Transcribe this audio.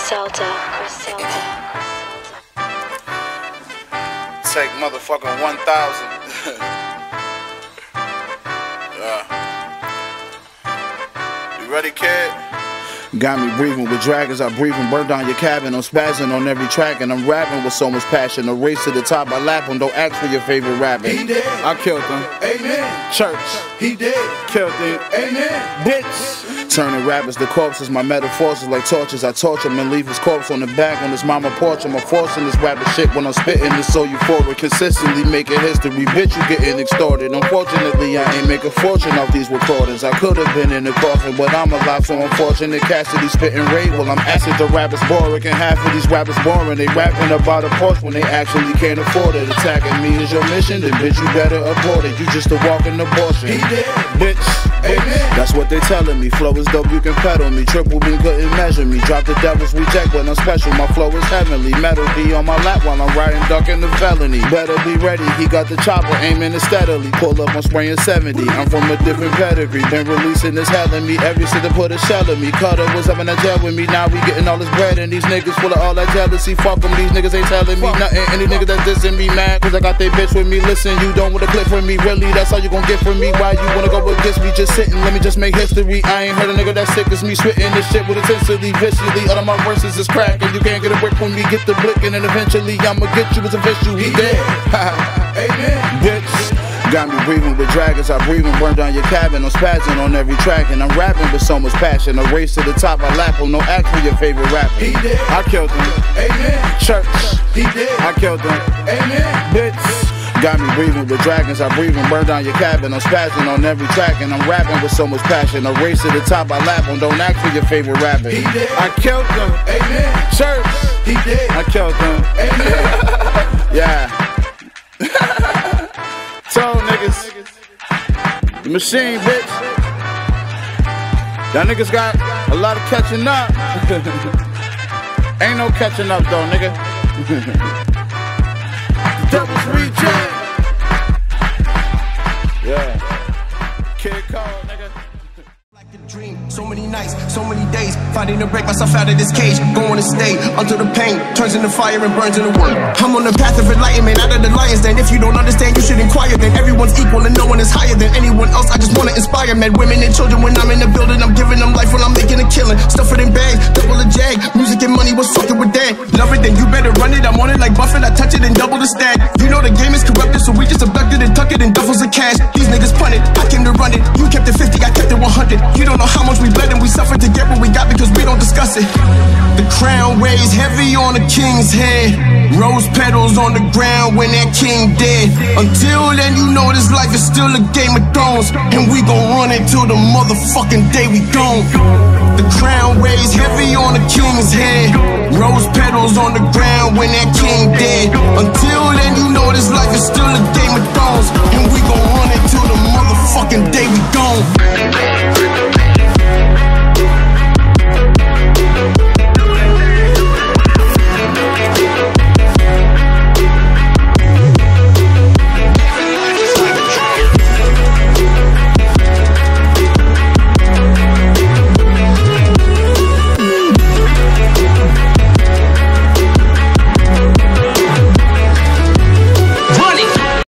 Griselda. Take motherfucking 1,000. Yeah. You ready, kid? Got me breathing with dragons, I breathe and burn down your cabin. I'm spazzing on every track and I'm rapping with so much passion. A race to the top, I lap them, don't ask for your favorite rapper. He did. I killed them. Amen. Church. He did. Killed them. Amen. Bitch. Turning rappers to corpses, my metaphors is like torches. I torture him and leave his corpse on the back on his mama porch. I'm forcing this rapper shit when I'm spitting. It's so euphoric, consistently making history. Bitch, you getting extorted. Unfortunately, I ain't make a fortune off these recordings. I could have been in the coffin, but I'm alive, so unfortunate. Cassidy spitting raid while I'm acid. The rappers boring, and half of these rappers boring. They rapping about a Porsche when they actually can't afford it. Attacking me is your mission, then bitch, you better abort it. You just a walking abortion. He did. Bitch. Amen. That's what they telling me. Flow is dope, you can pedal me. Triple beam couldn't measure me. Drop the devil's reject when I'm special. My flow is heavenly. Metal be on my lap while I'm riding, ducking the felony. Better be ready, he got the chopper aiming it steadily. Pull up, I'm spraying 70. I'm from a different pedigree. Been releasing this hell in me. Every single put a shell in me. Cutter was up in that jail with me. Now we getting all this bread and these niggas full of all that jealousy. Fuck them, these niggas ain't telling me nothing. Any niggas that's dissing me mad cause I got they bitch with me. Listen, you don't want a clip from me. Really, that's all you gon' get from me. Why you wanna go against me? Just sitting, let me just make history. I ain't heard a nigga that sick as me. Spitting this shit with intensity, viciously. All of my verses is cracking. You can't get a break from me. Get the blicking and eventually I'ma get you as a visual. He dead. Amen. Bitch. Got me breathing with dragons, I breathe and burn down your cabin. I'm spazzing on every track and I'm rapping with so much passion. A race to the top, I lap them, no ask for your favorite rapper. He did. I killed them. Amen. Church. He did. I killed them. Amen. Bitch. Got me breathing with dragons, I breathe and burn down your cabin. I'm spazzing on every track and I'm rapping with so much passion. A race to the top, I lap them, don't ask for your favorite rapper. He did. I killed them. Amen. Church. He did. I killed them. Amen. Yeah. Told niggas. The machine, bitch. Y'all niggas got a lot of catching up. Ain't no catching up though, nigga. Devil's reject. Yeah. Kid Cole, nigga. Like a dream, so many nights, so many days, fighting to break myself out of this cage. Going to stay until the pain turns into fire and burns into wood. I'm on the path of enlightenment, out of the lions den. If you don't understand, you should inquire. Then everyone's equal and no one is higher than anyone else. I just wanna inspire men, women, and children. When I'm in the building, I'm giving them life when I'm making a killing. Stuff it in bags, double a jag. Music and money, what's fucking with that? Love it, then you better run it. I'm on it like Buffett, I touch it and double the stack. You know the game is corrupted, so we just abducted and tuck it in duffels of cash. These niggas punted, I came to run it. You kept it 50, I kept it 100. You don't know how much we bled and we suffered to get what we got because we don't discuss it. The crown weighs heavy on the king's head. Rose petals on the ground when that king dead. Until then, you know this life is still a Game of Thrones, and we gon' run it till the motherfucking day we gone. The crown weighs heavy on the king's head. Rose petals on the ground when that king dead. Until then, you know this life is still a Game of Thrones, and we gon' run it till the motherfucking day we gone.